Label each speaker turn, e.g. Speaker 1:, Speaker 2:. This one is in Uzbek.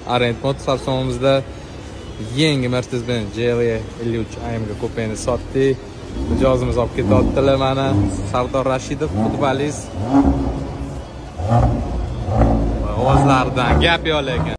Speaker 1: Arend Motorsavsomimizda yangi Mercedes-Benz GLE 53 AMG kupeni sotdik. Mijozimiz olib ketyaptilar mana. Sardor Rashidov, futbolist. Ovozlaridan gap yo'q lekin.